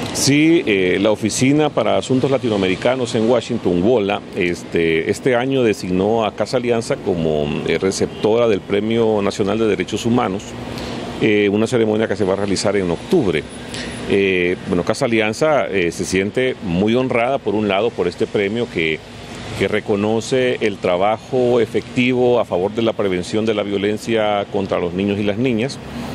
Sí, la Oficina para Asuntos Latinoamericanos en Washington, WOLA, este año designó a Casa Alianza como receptora del Premio Nacional de Derechos Humanos, una ceremonia que se va a realizar en octubre. Bueno, Casa Alianza se siente muy honrada, por un lado, por este premio que reconoce el trabajo efectivo a favor de la prevención de la violencia contra los niños y las niñas.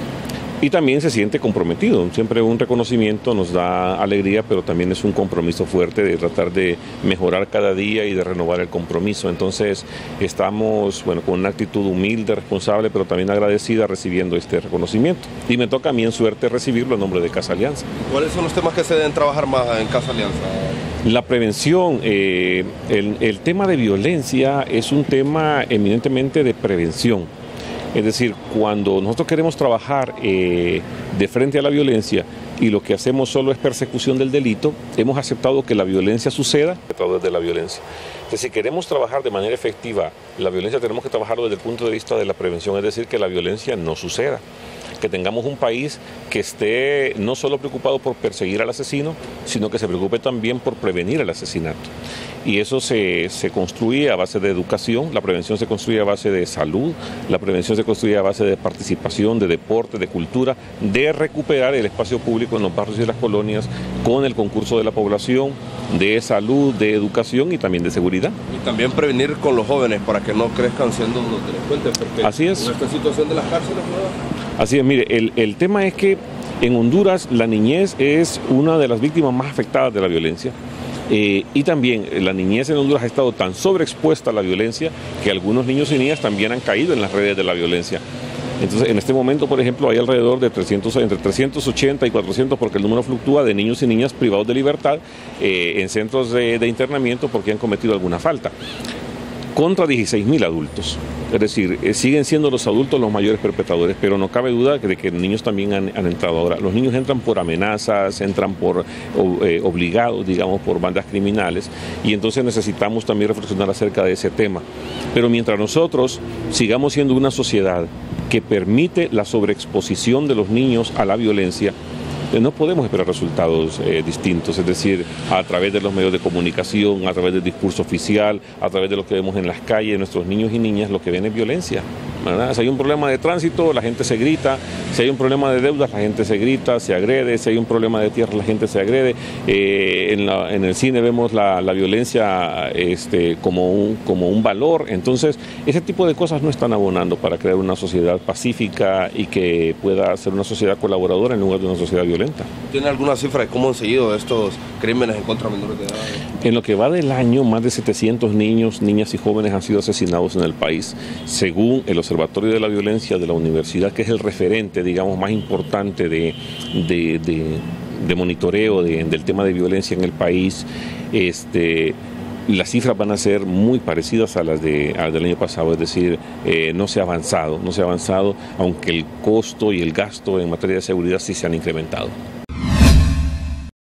Y también se siente comprometido. Siempre un reconocimiento nos da alegría, pero también es un compromiso fuerte de tratar de mejorar cada día y de renovar el compromiso. Entonces estamos con una actitud humilde, responsable, pero también agradecida recibiendo este reconocimiento. Y me toca a mí en suerte recibirlo en nombre de Casa Alianza. ¿Cuáles son los temas que se deben trabajar más en Casa Alianza? La prevención, el tema de violencia es un tema eminentemente de prevención. Es decir, cuando nosotros queremos trabajar de frente a la violencia y lo que hacemos solo es persecución del delito, hemos aceptado que la violencia suceda a través de la violencia. Entonces, si queremos trabajar de manera efectiva la violencia, tenemos que trabajarlo desde el punto de vista de la prevención, es decir, que la violencia no suceda. Que tengamos un país que esté no solo preocupado por perseguir al asesino, sino que se preocupe también por prevenir el asesinato. Y eso se construye a base de educación, la prevención se construye a base de salud, la prevención se construye a base de participación, de deporte, de cultura, de recuperar el espacio público en los barrios y las colonias con el concurso de la población, de salud, de educación y también de seguridad. Y también prevenir con los jóvenes para que no crezcan siendo unos delincuentes, porque así es. En esta situación de las cárceles, ¿no? Así es, mire, el tema es que en Honduras la niñez es una de las víctimas más afectadas de la violencia. Y también la niñez en Honduras ha estado tan sobreexpuesta a la violencia que algunos niños y niñas también han caído en las redes de la violencia. Entonces, en este momento, por ejemplo, hay alrededor de entre 380 y 400, porque el número fluctúa, de niños y niñas privados de libertad en centros de internamiento porque han cometido alguna falta, contra 16.000 adultos. Es decir, siguen siendo los adultos los mayores perpetradores, pero no cabe duda de que niños también han entrado ahora. Los niños entran por amenazas, entran por obligados, digamos, por bandas criminales, y entonces necesitamos también reflexionar acerca de ese tema. Pero mientras nosotros sigamos siendo una sociedad que permite la sobreexposición de los niños a la violencia, no podemos esperar resultados distintos, es decir, a través de los medios de comunicación, a través del discurso oficial, a través de lo que vemos en las calles, nuestros niños y niñas, lo que ven es violencia, ¿verdad? Si hay un problema de tránsito, la gente se grita; si hay un problema de deudas, la gente se grita, se agrede; si hay un problema de tierra, la gente se agrede. En el cine vemos la violencia como un valor. Entonces, ese tipo de cosas no están abonando para crear una sociedad pacífica y que pueda ser una sociedad colaboradora en lugar de una sociedad violenta. ¿Tiene alguna cifra de cómo han seguido estos crímenes en contra de menores de edad? En lo que va del año, más de 700 niños, niñas y jóvenes han sido asesinados en el país, según el Observatorio de la Violencia de la Universidad, que es el referente, digamos, más importante de monitoreo del tema de violencia en el país. Las cifras van a ser muy parecidas a las del año pasado, es decir, no se ha avanzado, aunque el costo y el gasto en materia de seguridad sí se han incrementado.